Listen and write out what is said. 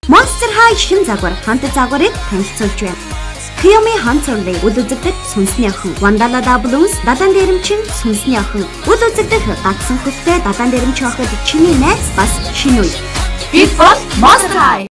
Monster High шин загвар хамт загварыг танилцуулж байна. Kiyomi Hunter-ийн үл үзэгдэх сүнсний охин Wandala Blues дадаан дээрэмчин сүнсний охин үл үзэгдэх гацсан хөстэй дадаан дээрэмч охид чиний найз бас шинэ үе. Бид бол Monster High